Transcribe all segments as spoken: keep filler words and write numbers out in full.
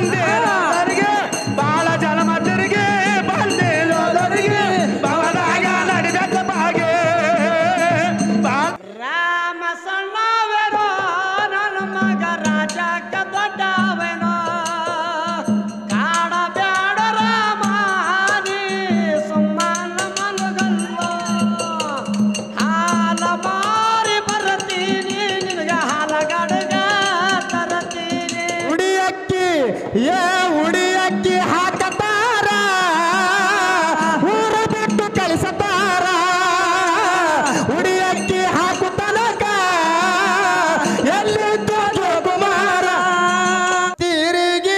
ಬಂದೇದರಿಗೆ ಬಾಳ ಜಲಮತರಿಗೆ ಬಂದೇದರಿಗೆ ಭವದಾಗ ನಡಿಬೇಕ ಬಾಗೆ ರಾಮ ಸಣ್ಣವೇನೋ ನನ್ನ ಮಗ ರಾಜಕ್ಕ ದೊಡ್ಡವೇನೋ ಕಾಡ ಬ್ಯಾಡ ರಾಮ ನೀ ಸುಮ್ಮನ ಮಲಗಲ್ಲೋ ಹಾಲ ಮಾರಿ ಬರ್ತೀನಿ ನಿನಗ ಹಾಲಗಡಗ ತರತೀನಿ ಉಡಿಯಕ್ಕಿ ಏ ಉಡಿಯಕ್ಕಿ ಹಾಕತಾರ ಊರ ಬಿಟ್ಟು ಕಳಿಸತಾರ ಉಡಿಯಕ್ಕಿ ಹಾಕು ತನಕ ಎಲ್ಲಿ ಕುಮಾರ ತಿರುಗಿ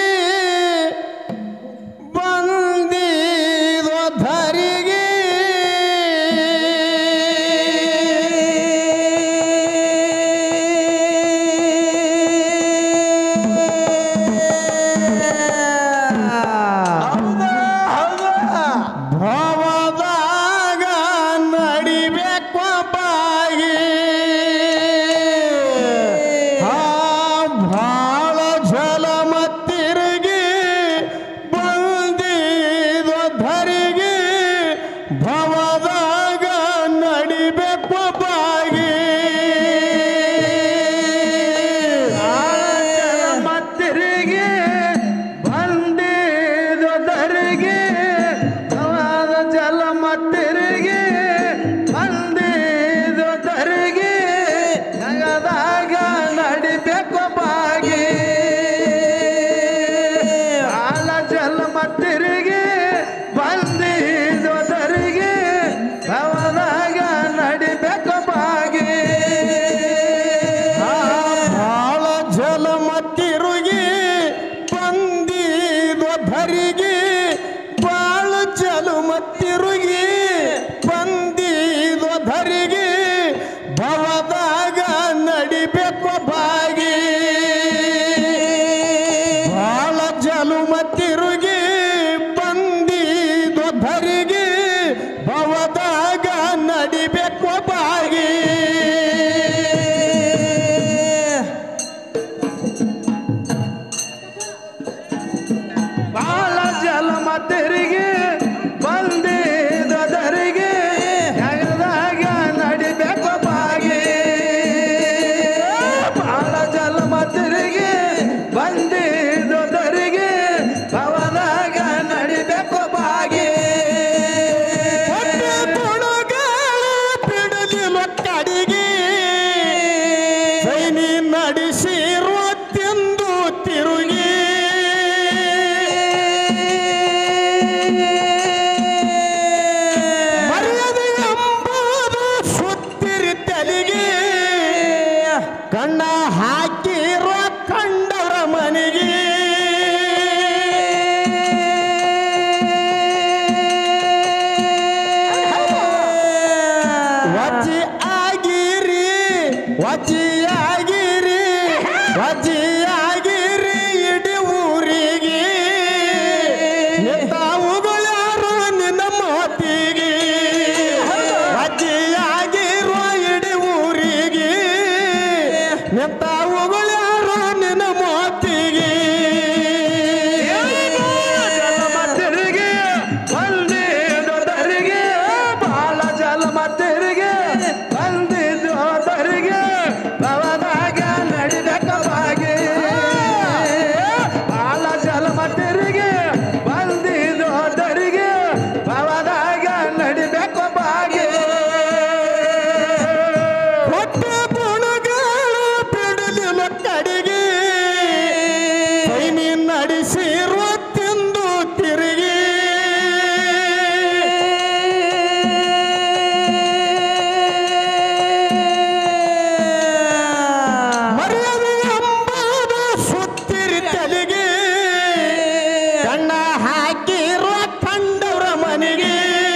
ಬಂದಿದೋ ಧರಿಗೆ ಭವದಾಗ ನಡಿಬೇಕು ಬಾಗಿ ಆ ಭಾಳ ಜಲ ಮತ್ತಿರುಗಿ ಬಂದಿದೋ ಧರಿಗೆ ಭವದಾಗ ನಡಿಬೇಕು ಬಾಗಿ ಮತ್ತಿರಿಗೆ ಬಂದಿದೋ ಧರಿಗೆ ಭವದ ಜಲ ಮತ್ತಿರಿಗೆ ಬಂದಿದೋ ಧರಿಗೆ ಜಗದಾಗ ನಡಿಬೇಕು ಬಾಗಿ ಆಳ ಜಲ ಮತ್ತಿರಿಗೆ ಬಂದಿದೋ ಧರಿಗೆ ಭವದಾಗ ನಡಿಬೇಕು ಬಾಗಿ ಬಾಳ ಜಲ ಮತ್ತಿರುಗಿ ಬಂದಿದೋ ಧರಿಗೆ ಬಾಳ ಜಲ ಮತ್ತಿರುಗಿ ಬಂದಿದೋ ಧರಿಗೆ ಭವದಾಗ ನಡಿಬೇಕು ಬಾಗಿ ಬಾಳ ಜಲ ಮತ್ತಿರುಗಿ ಬಂದಿದೋ ಧರಿಗೆ ಭವದಾಗ ನಡಿಬೇಕು ಬಾಗಿ ಬಾಳ ಜಲ ಮತ್ತಿರಿಗೆ ಬಂದಿದೋ ಧರಿಗೆ ಜಗದಾಗ ನಡಿಬೇಕು ಬಾಗಿ ಬಾಳ ಜಲ ಮತ್ತಿರಿಗೆ ಬಂದಿದೋ ಧರಿಗೆ ಭವದಾಗ ನಡಿಬೇಕು ಬಾಗಿ ಬಿಡಲಿಲ್ಲ ಕಡಿಗೆ ಸೈನಿ ನಡೆಸಿರುವ ತಿಂದು ತಿರುಗಿ ಮರ್ಯಾದೆ ಎಂಬುದು ಸುತ್ತಿರಿ ತಲೆಗೆ ಕಣ್ಣ ಹಾಕಿರುವ ಕಂಡವರ ಮನೆಗೆ ವಜ್ಜಿ ಆಗಿರಿ ವಜ್ಜಿ ಆಗಿರಿ ವಜ್ಜಿ ಆಗಿರಿ ಇಡೀ ಊರಿಗೆ ತಾವುಗಳು ಯಾರು ನಿನ್ನ ಮಾತಿಗೆ ವಜ್ಜಿ ಆಗಿರುವ ಇಡೀ ಊರಿಗೆ ತಾವುಗಳು ಯಾರು ನಿನ್ನ ಮಾತಿಗೆ ಜಲಮತ್ತಿರಿಗೆ ಬಂದಿದೋ ಧರಿಗೆ ಬಾಳ ಜಲಮತ್ತಿರಿಗೆ ಬಂದಿದೋ ಧರಿಗೆ ಭವದಾಗ ನಡಿಬೇಕು ಬಾಗಿ ಬಾಳ ಜಲಮತ್ತಿರಿಗೆ ಬಂದಿದೋ ಧರಿಗೆ ಭವದಾಗ ನಡಿಬೇಕು ಬಾಗಿ ಹೊಟ್ಟೆ ಬುಣಗಳು ಬಿಡಲಿಲ್ಲ ಕಡೆಗೆ ಸೈನಿ ನಡೆಸಿರುವ ತಿಂದು ತಿರುಗಿ ಮರ್ಯಾದೆ ಎಂಬುದು ಸುತ್ತಿರಿ ತಲೆಗೆ ಕಣ್ಣ ಹಾಕಿರುವ ಕಂಡವರ ಮನೆಗೆ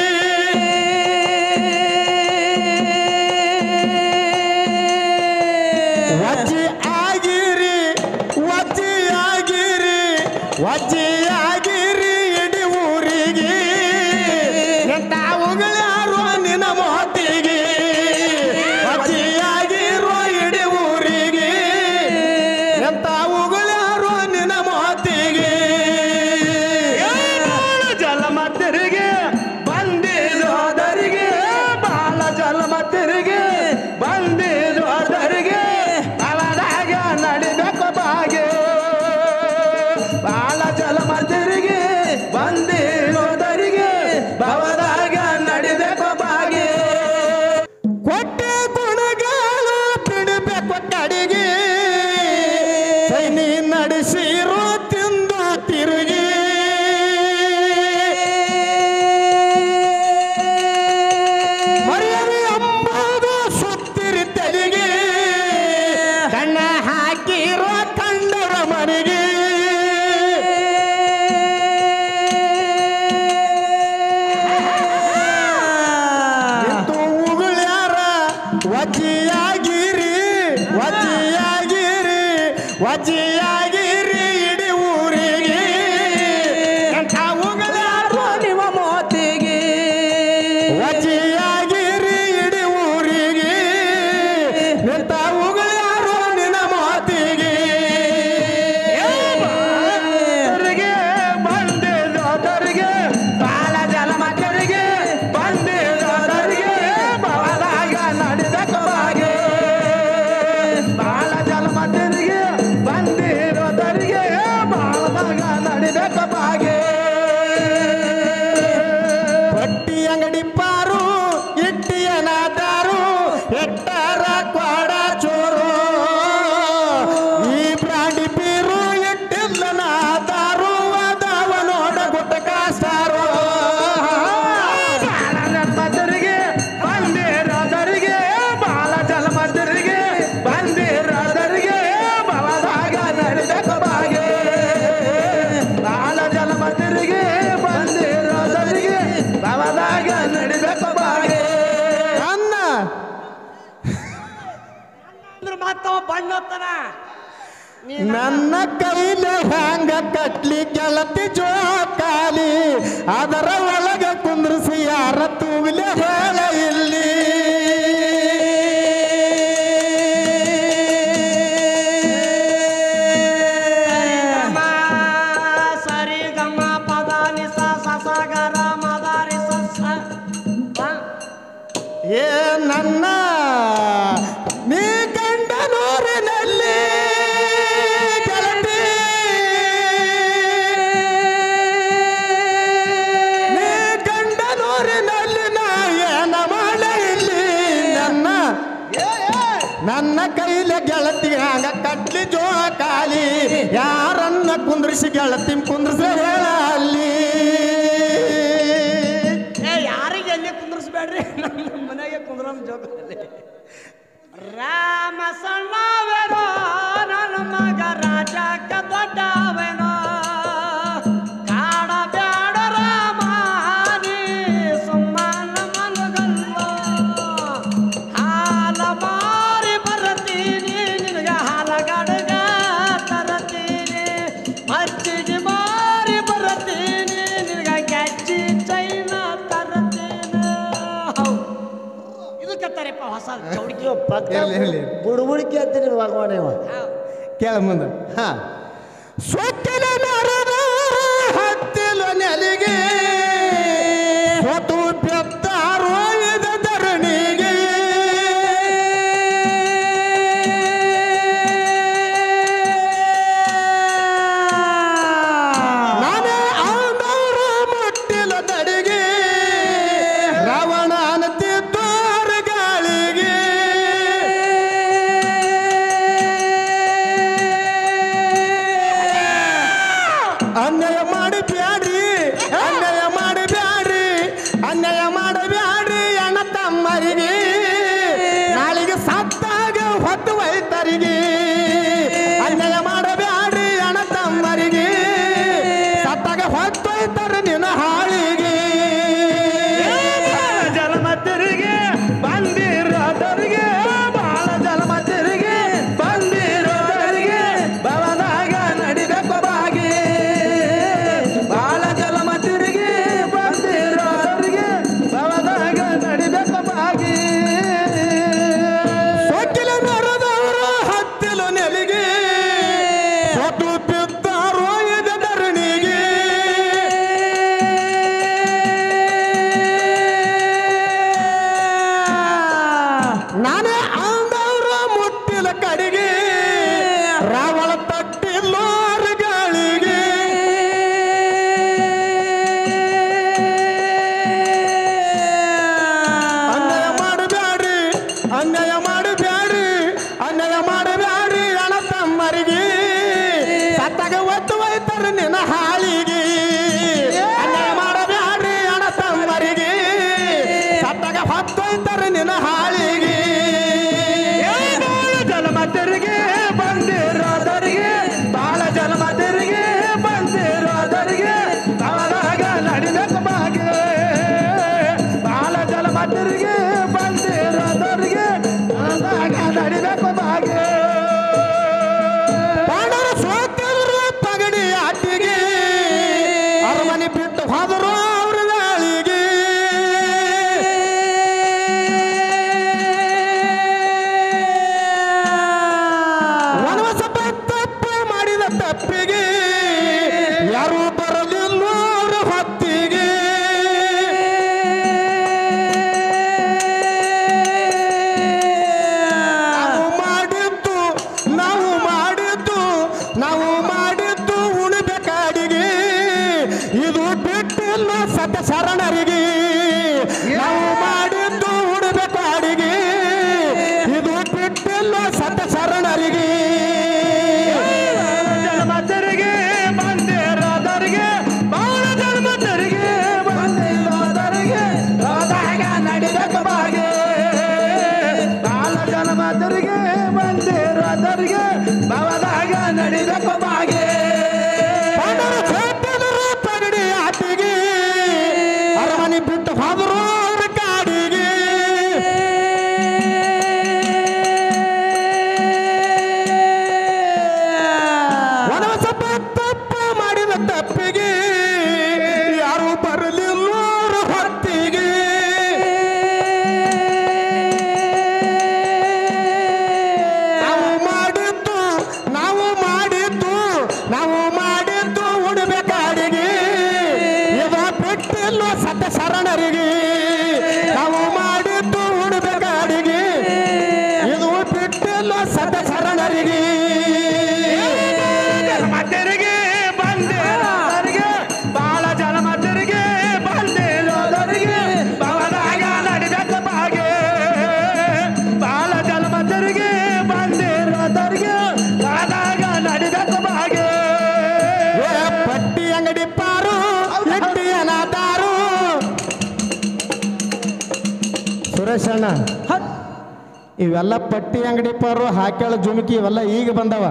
ವಜ್ಜಿ ಆಗಿರಿ ವಜ್ಜಿ ಆಗಿರಿ ವಜ್ಜಿ ಆಗಿರಿ ಇಡೀ ಊರಿಗೆ ತಾವುಗಳು ಯಾರು ನಿನ್ನ ಮಾತಿಗೆ ವಜ್ಜಿ ಆಗಿರುವ ಇಡೀ ಊರಿಗೆ ತಾವುಗಳು ಯಾರು ನಿನ್ನ ಮಾತಿಗೆ ಬಾಳ ಜಲಮ ತಿರುಗಿ ಬಂದಿರೋದರಿಗೆ ಭವದಾಗ ನಡಿಬೇಕು ಬಾಗಿ ಕೊಟ್ಟೆ ಗುಣಗಾಲ ಬಿಡಬೇಕು ಕಡೆಗೆ ಸೈನಿ ನಡೆಸಿರೋ ತಿಂದು ತಿರುಗಿ ಮರ್ಯಾದೆ ಅಂಬುದು ಸುತ್ತಿರಿ ತೆಲಿಗೆ ಕಣ್ಣ ಹಾಕಿರೋ ಕಂಡರ ಮನೆಗೆ ವಜ್ಜಿಯಾಗಿರಿ ವಜ್ಜಿಯಾಗಿರಿ ವಜ್ಜಿಯಾಗಿರಿ ಇಡೀ ಊರಿಗೆ ಎಂಥ ಉಗಳಾರು ನಿಮ್ಮ ಮೋತಿಗೆ ವಜ್ಜಿಯಾಗಿರಿ ಇಡೀ ಊರಿಗೆ ಎಂಥ ಉಗಳಾರು ನಿನ್ನ ಮೋತಿಗೆ ಬಂದಿರೋದರಿಗೆ ಬಾಲ ಜಲಮತರಿಗೆ ಬಂದಿರೋದರಿಗೆ ಭವದಾಗ ನಡೆದಕ್ಕೆ ಬಾಗೆ ಬಾಳ ಜಲಮತರಿಗೆ ಬಂದಿರೋದರಿಗೆ ಬಾಳದಾಗ ನಡೆದಕ್ಕೆ ಬಾಗೆ ಪಟ್ಟಿ ಅಂಗಡಿ ಪಾರು ಇಟ್ಟಿಯನಾದಾರು ಎಟ್ಟಾರ ಕ್ವಾಡ ಚೋರು ಈ ಬ್ರಾಂಡಿ ಪೀರು ಇಟ್ಟಿಲ್ಲನಾದಾರು ಅದಾವ ನೋಡ ಗುಟ್ಟಕ ಸ್ಟಾರು ಬಾಳ ಜಲಮತರಿಗೆ ಬಂದಿರೋದರಿಗೆ ಬಾಳ ಜಲಮತರಿಗೆ ಬಂದಿರೋದರಿಗೆ ಭವದಾಗ ನಡೆದಕ್ಕೆ ಬಾಗೆ ಬಾಳ ಜಲಮತರಿಗೆ ಬಂದಿರೋದರಿಗೆ ಭವದಾಗ ನಡೆದಕ್ಕೆ ಬಾಗೆ ಅನ್ನ ಅಂದ್ರೆ ಮತ್ತವ ಬಣ್ಣತ್ತನ ನನ್ನ ಕೈಲಿ ಹ್ಯಾಂಗ ಕಟ್ಲಿ ಗೆಳತಿ ಜೋಕಾಲಿ ಅದರ ಒಳಗ ಕುಂದ್ರಿಸಿ ಯಾರ ತೂಗಲಿ ಹೇಳ ಇಲ್ಲಿ ಸರಿ ಗಮ ಪದ ನಿಸ ಸಸಗರ ಮದಾರಿ ಸಸ ಏ ನನ್ನ ನೀ ಕಂಡ ನೂರಿನಲ್ಲಿ ಗೆಳತಿ ನೀ ಕಂಡ ನೂರಿನಲ್ಲಿ ನಾ ಏನ ಮಾಡ ಇಲ್ಲಿ ನನ್ನ ನನ್ನ ಕೈಲಿ ಗೆಳತಿ ಹಂಗ ಕಟ್ಲಿ ಜೋಕಾಲಿ ಯಾರನ್ನ ಕುಂದ್ರಿಸಿ ಗೆಳತಿ ಕುಂದ್ರಿಸಿ ಹೇಳ ಅಲ್ಲಿ ಏ ಯಾರಿಗೆ ಎಲ್ಲಿ ಕುಂದ್ರಿಸ್ಬೇಡ್ರಿ ನಮ್ಮ ಮನೆಗೆ ಕುಂದ್ರಮ್ ಜೋಗದಲ್ಲಿ ರಾಮ ಸಣ್ಣವೇನೋ ನನ್ನ ಮಗ ರಾಜಕ್ಕ ದೊಡ್ಡವೇನೋ ಕಾಡ ಬ್ಯಾಡ ರಾಮ ನೀ ಸುಮ್ಮನ ಮನಗಲ್ಲೋ ಹಾಲ ಮಾರಿ ಬರ್ತೀನಿ ನಿನಗ ಹಾಲ ಗಡಗ ತರತೀನಿ ಮಚ್ಚಿಗೆ ಮಾರಿ ಬರ್ತೀನಿ ನಿನಗ ಕೆಚ್ಚಿ ಚೈನ ತರತೀನಿ ಇದು ಕತ್ತಾರಪ್ಪ ಹೊಸ ಚೌಡಿಕೆ ಎಲ್ಲಿ ಹೇಳಿ ಬುಡುಬುಡಿಕೆ ಅಂತೀನಿ ಭಗವಾನ ಕೇಳ ಮುಂದೆ ಹಾ ಸೊಕ್ಕಿನ ನರದ ಹತ್ತಿಲ ನೆಲಿಗೆ ಸೊತು ಬೆತ್ತಾರೋ ಇದ ಧರಣಿಗೆ ನಾನೇ ಆದವರು ಮುಟ್ಟಿಲ ತಡಿಗೆ ರಾವಣ ಅನತಿದ್ದೋರ ಗಾಳಿಗೆ ಅನ್ಯಾಯ ಮಾಡಿ ಬ್ಯಾಡ್ರಿ ಅನ್ಯಾಯ ಮಾಡಿ ಬ್ಯಾಡ್ರಿ ಅನ್ಯಾಯ ಮಾಡಬ್ಯಾಡ್ರಿ ಅಣ್ಣ ತಮ್ಮರಿಗೆ ನಾಳಿಗೆ ಸತ್ತಾಗ ಹೊತ್ತು ವೈತರಿಗೆ ಅನ್ಯಾಯ ಮಾಡಬ್ಯಾಡ್ರಿ ಅಣ್ಣ ತಮ್ಮರಿಗೆ ಸತ್ತಾಗ ಹೊತ್ತು ವೈತರ ನಿನ್ನ ಹಾಳಿಗೆ ಜಲಮತರಿಗೆ ಬಂದಿರೋದರಿಗೆ ಬಾಳ ಜಲಮತರಿಗೆ ಬಂದಿರೋದರಿಗೆ ಭವದಾಗ ನಡಿಬೇಕು ಬಾಗಿ ಬಾಳ ಹೋದರು ಅವ್ರ ದಾಳಿಗೆ ವನವಾಸ ತಪ್ಪ ಮಾಡಿದ ತಪ್ಪಿಗೆ ಯಾರು ಬರಲಿಲ್ಲ ಅವ್ರ ಹೊತ್ತಿಗೆ ನಾವು ಮಾಡಿದ್ದು ನಾವು ಮಾಡಿದ್ದು ನಾವು ಮಾಡಿದ್ದು ಉಣಬೇಕಾಡಿಗೆ ಇದು ಬಿಟ್ಟಿಲ್ಲ ಸತ ಶರಣರಿಗೆ ನಾವು ಮಾಡಿದ್ದು ಉಣಬೇಕಾಡಿಗೆ ಇದು ಬಿಟ್ಟಿಲ್ಲ ಸತ ಶರಣರಿಗೆ ಜನ್ಮ ತೆರಿಗೆ ಬಂದಿರೋದರಿಗೆ ಬಾಳ ಜನ್ಮ ತೆರಿಗೆ ಬಂದಿರೋದರಿಗೆ ಹೋದಾಗ ನಡಿಬೇಕು ಬಾಗೆ ಬಾಳ ಜನ್ಮ ತೆರಿಗೆ ಬಂದಿರೋದರಿಗೆ ಬಾವದಾಗ ನಡಿಬೇಕು ಬಾಗೆ ಪಗಡಿ ಆಟಿಗೆ ಅರಮನೆ ಬಿಟ್ಟು ಹೋದರು ಅವ್ರ ಕಾಡಿಗೆ ವನವಾಸ ತಪ್ಪ ಮಾಡಿದ ತಪ್ಪಿಗೆ ಯಾರು ಬರಲಿಲ್ಲ ಅವ್ರ ಹೊತ್ತಿಗೆ ನಾವು ಮಾಡಿದ್ದು ನಾವು ಮಾಡಿದ್ದು ನಾವು ಮಾಡಿದ್ದು ಉಣಬೇಕಾಡಿಗೆ ಇದು ಬಿಟ್ಟಿಲ್ಲ ಸತ್ತ ಶರಣರಿಗೆ ನಾವು ಮಾಡಿದ್ದು ಉಣಬೇಕಾಡಿಗೆ ಇದು ಬಿಟ್ಟಿಲ್ಲ ಸತ್ತ ಶರಣರಿಗೆ ತೆರಿಗೆ ಬಂದಿರೋದರಿಗೆ ಬಾಳ ಜನ್ಮ ತೆರಿಗೆ ಬಂದಿರೋದರಿಗೆ ಭವದಾಗ ನಡಿಬೇಕು ಬಾಗೆ ಬಾಳ ಜನ್ಮ ತೆರಿಗೆ ಬಂದಿರೋದರಿಗೆ ಭವದಾಗ ನಡಿಬೇಕು ಬಾಗೆ ಪಟ್ಟಿ ಅಂಗಡಿ ಪಾರು ಇಟ್ಟಿ ಅನಾದಾರು ಸುರೇಶ್ ಅಣ್ಣ ಇವೆಲ್ಲ ಪಟ್ಟಿ ಅಂಗಡಿ ಪಾರು ಹಾಕ್ಯಾಳ ಜುಮುಕಿ ಇವೆಲ್ಲ ಈಗ ಬಂದವ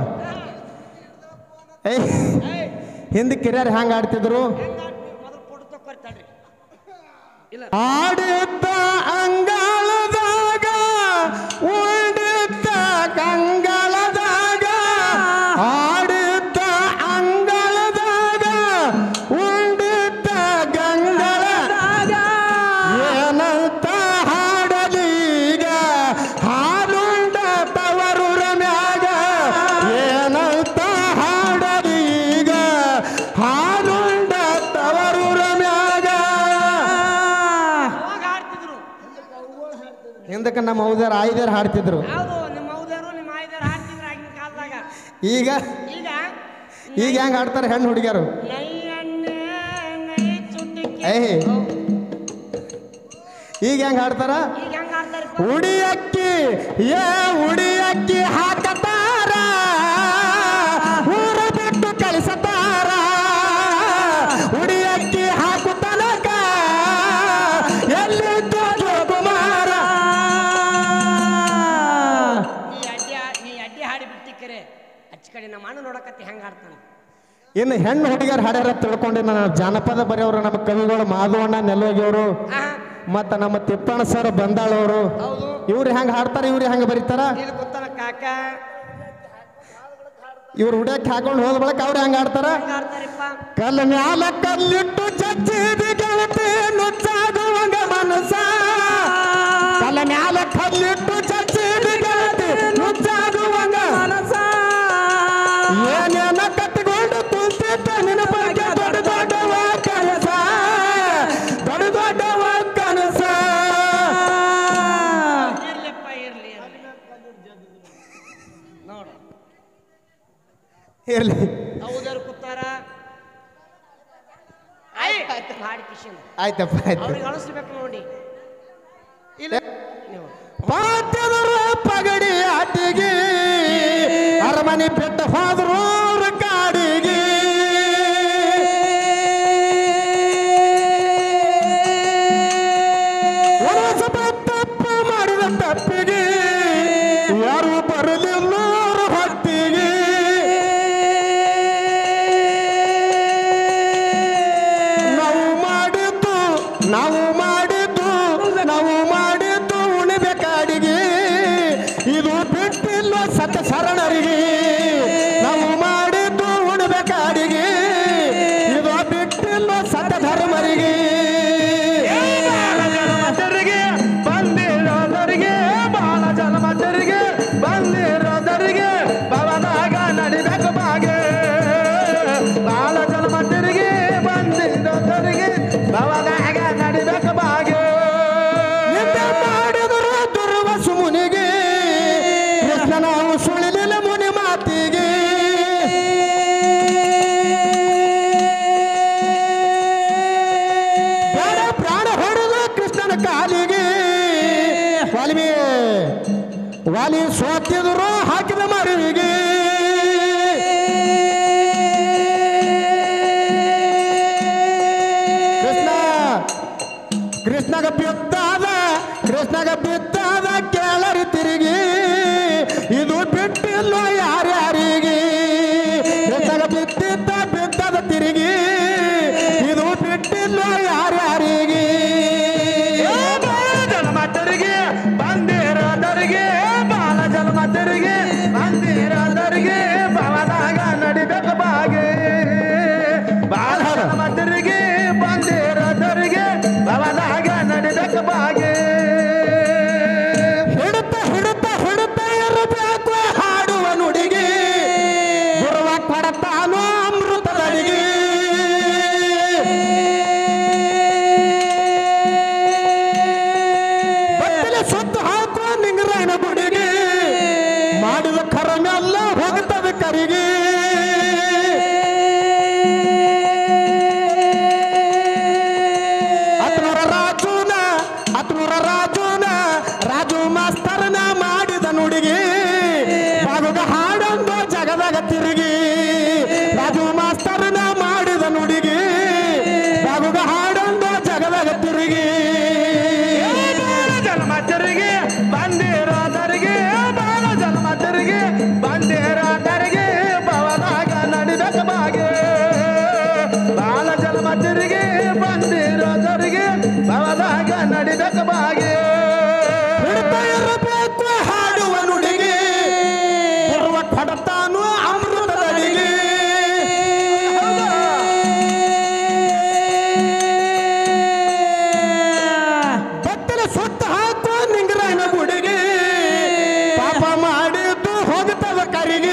ಏ ಹಿಂದೆ ಕಿರಿಯರು ಹ್ಯಾಂಗ ಆಡ್ತಿದ್ರು ಮೊದಲು ಫೋಟೋ ತಗೊಳ್ತಾಳ್ರಿ ಇಲ್ಲ ಆಡಿದ್ದ ಅಂಗಳದಾಗ ಉಳಿದಿದ್ದ ಕಂಗಳದಾಗ ಆಡಿದ್ದ ಅಂಗಳದಾಗ ಉಳಿದಿದ್ದ ಗಂಗಳದಾಗ ಏನಂತ ಹಾಡಲೀಗ ಹಾಲುಂಡ ತವರೂರ ಮ್ಯಾಗ ಏನಂತ ಹಾಡಲೀಗ ಹಾಲುಂಡ ತವರೂರ ಮ್ಯಾಗ ಅವಾಗ ಹಾಡ್ತಿದ್ರು ಹಿಂದಕ್ಕೆ ನಮ್ಮ ಹೌದಾರ ಆಯ್ದಾರ ಹಾಡ್ತಿದ್ರು ಯಾವುದು ನಿಮ್ಮ ಹೌದಾರು ನಿಮ್ಮ ಆಯ್ದಾರು ಹಾಡ್ತಿದ್ರು ಆಗಿನ ಕಾಲದಾಗ ಈಗ ಈಗ ಈಗ ಹೆಂಗ್ ಹಾಡ್ತಾರೆ ಹೆಣ್ಣು ಹುಡುಗಿಯರು ನೈ ಎಣ್ಣೆ ನೈ ಚುಟ್ಟಿಗೆ ಏ ಈಗ ಹೆಂಗ್ ಹಾಡ್ತಾರ ಈಗ ಹೆಂಗ್ ಹಾಡ್ತಾರಪ್ಪ ಉಡಿಯಕ್ಕಿ ಏ ಉಡಿಯಕ್ಕಿ ಹಾಕತಾರ ಊರ ಬಿಟ್ಟು ಕಳಿಸತಾರ ಉಡಿಯಕ್ಕಿ ಹಾಕು ತನಕ ಎಲ್ಲಿದ್ದು ಜೋಕುಮಾರ ನೀ ಅಡ್ಡಿ ನೀ ಅಡ್ಡಿ ಹಾಡಿ ಬಿಟ್ಟಿಕ್ಕರೆ ಅಚ್ಚ ಕಡೆ ನಮ್ಮ ಅಣ್ಣ ನೋಡಕತ್ತಿ ಹೆಂಗ್ ಹಾಡ್ತಾನೆ ಇನ್ನು ಹೆಣ್ಣು ಹುಡುಗಿಯರು ಹಾಡ್ಯಾರ ತಿಳ್ಕೊಂಡು ನಾನು ಜಾನಪದ ಬರೆಯವರು ನಮ್ಮ ಕವಿಗಳು ಮಾಧವಣ್ಣ ನೆಲೋಗಿಯವರು ಆಹಾ, ಮತ್ತು ನಮ್ಮ ತಿಪ್ಪಣ್ಣ ಸರ್ ಬಂದಾಳವರು ಹೌದು ಇವ್ರು ಹೆಂಗೆ ಹಾಡ್ತಾರೆ ಇವ್ರು ಹೆಂಗೆ ಬರೀತಾರ ನೀನು ಗೊತ್ತಲ್ಲ ಕಾಕ ಇವ್ರು ಹುಡಿಯಕ್ಕೆ ಹಾಕೊಂಡು ಹೋದ ಬಳಕ ಅವ್ರು ಹೆಂಗೆ ಹಾಡ್ತಾರ ಹೆಂಗ್ ಹಾಡ್ತಾರಪ್ಪ ಕಲ್ಲ ಮ್ಯಾಲ ಕಲ್ಲಿಟ್ಟು ಚಚ್ಚಿದಿ ಗೆಳತಿ ನುಚ್ಚಾಗುವಂಗ ಮನಸ ಕಲ್ಲ ಮ್ಯಾಲ ಕಲ್ಲಿಟ್ಟು ಚಚ್ಚಿದಿ ಗೆಳತಿ ನುಚ್ಚಾಗುವಂಗ ಮನಸ ಏನೇನ ಕಟ್ಟಿಕೊಂಡು ಕುಂತಿದ್ದ ನಿನ್ನ ಬಗ್ಗೆ ದೊಡ್ಡ ದೊಡ್ಡವ ಕನಸ ದೊಡ್ಡ ದೊಡ್ಡವ ಕನಸ ಇರ್ಲಿಪ್ಪ ಇರ್ಲಿ ಇರ್ಲಿ ನೋಡು ಇರ್ಲಿ ಹೌದಾರು ಕೂತಾರ ಆಯ್ತು ಹಾಡಿ ಕಿಶನ್ ಆಯ್ತಪ್ಪ ಆಯ್ತು ಅವ್ರಿಗೆ ಅಳಿಸ್ಬೇಕು ನೋಡಿ ಇಲ್ಲ ನೀವು ಪಾತ್ಯದರು ಪಗಡಿ ಆಟಿಗೆ ಅರಮನೆ ಬಿಟ್ಟು ಹೋದ್ರು ಅವ್ರ ಕಾಡಿಗೆ ವನವಾಸ ತಪ್ಪ ಮಾಡಿದ ತಪ್ಪಿಗೆ ಯಾರು ಬರಲಿಲ್ಲ ಅವ್ರ ಹೊತ್ತಿಗೆ ನಾವು ಮಾಡಿದ್ದು ನಾವು ಮಾಡಿದ್ದು ನಾವು ಮಾಡಿದ್ದು ಉಣಿಬೇಕಾಡಿಗೆ ಇದು ಬಿಟ್ಟಿಲ್ಲ ಸತ ಶರಣರಿಗೆ ನಾವು ಮಾಡಿದ್ದು ಉಣಬೇಕಾಡಿಗೆ ಇದು ಬಿಟ್ಟಿಲ್ಲ ಸತ ಧರ್ಮ ಮ್ಯಾಲಿ ಸೋತಿದ್ರು ಹಾಕಿದ ಮರಿವಿಗೆ ಕೃಷ್ಣ ಕೃಷ್ಣಗ ಬಿದ್ದಾದ ಕೃಷ್ಣಗ ಬಿದ್ದಾದ ಕೇಳರಿ ತಿರುಗಿ ಇದು ಬಿಟ್ಟಿಲ್ಲೋ ಯಾರ್ಯಾರಿಗೆ ಕೃಷ್ಣಗ ಬಿದ್ದಿದ್ದ ಬಿದ್ದದ ತಿರುಗಿ ಇದು ಬಿಟ್ಟಿಲ್ಲೋ ಯಾರ್ಯಾರಿಗೆ ಜನ್ಮದರಿಗೆ ಬಂದಿರೋದರಿಗೆ ಬಾಲ ಜನ್ಮದರಿಗೆ ಬಂದಿರೋದರಿಗೆ ಭವದಾಗ ನಡಿಬೇಕು ಬಾಗೆ ಬಾಲ ಜನ್ಮದರಿಗೆ ಬಂದಿರೋದರಿಗೆ ಭವದಾಗ ನಡಿಬೇಕು ಬಾಗೆ ಹಿಡುತ್ತ ಹಿಡುತ್ತ ಹಿಡುತ್ತ ಇರಬೇಕು ಹಾಡುವ ನುಡಿಗೆ ಗುರುವ ಕೊಡತಾನೋ ಅಮೃತದಡಿಗೆ ಬತ್ತಲೆ ಸುತ್ತು ಹಾಕುವ ನಿಂಗರಾಯನ ಗುಡಿಗೆ ಮಾಡಿದ ಕರಮೆಲ್ಲ ಹೋಗುತ್ತದೆ ಕರಿಗೆ ಹತ್ನೂರ ರಾಜುನ ಹತ್ನೂರ ರಾಜುನ ರಾಜು ಮಾಸ್ತರ್ನ ಮಾಡಿದ ನುಡಿಗೆ ಬಾಗುಗ ಹಾಡೊಂದು ಜಗದಾಗ ತಿರುಗಿ ರಾಜು ಮಾಸ್ತರ್ನ ಮಾಡಿದ ನುಡಿಗೆ ಬಾಗುಗ ಹಾಡೊಂದು ಜಗದಾಗ ತಿರುಗಿ ಜನ್ಮದರಿಗೆ ಬಂದಿರೋದರಿಗೆ ಬಾಲ ಜನ್ಮದರಿಗೆ ಬಂದಿರೋದರಿಗೆ ಭವದಾಗ ನಡಿಬೇಕು ಬಾಗೆ ಬಾಲ ಜನ್ಮದರಿಗೆ ಬಂದಿರೋದರಿಗೆ ಭವದಾಗ ನಡಿಬೇಕು ಬಾಗೆ ಹಿಡ್ತಾ ಇರಬೇಕು ಹಾಡುವ ನುಡಿಗೆ ಬರುವ ಕೊಡತಾನು ಅಮೃತದಡಿಗೆ ಬತ್ತಲೆ ಸುತ್ತ ಹಾಕುವ ನಿಂಗರಾಯನ ಗುಡಿಗೆ ಪಾಪ ಮಾಡಿದ್ದು ಹೋಗುತ್ತದ ಕರಿಗೆ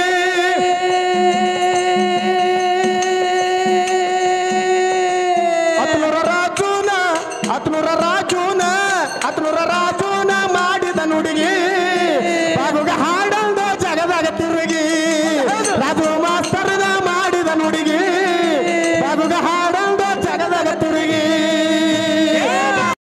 ಹತ್ನೂರ ರಾಜುನ ಹತ್ನೂರ ರಾಜುನ ಹತ್ನೂರ ರಾಜುನ ಮಾಡಿದ ನುಡಿಗೆ ಬಾಗುಗ ಹಾಡಂದ ಜಗದಾಗ ತಿರುಗಿ ರಾಜು ಮಾಸ್ತರ್ನ ಮಾಡಿದ ನುಡಿಗೆ ಬಾಗುಗ ಹಾಡ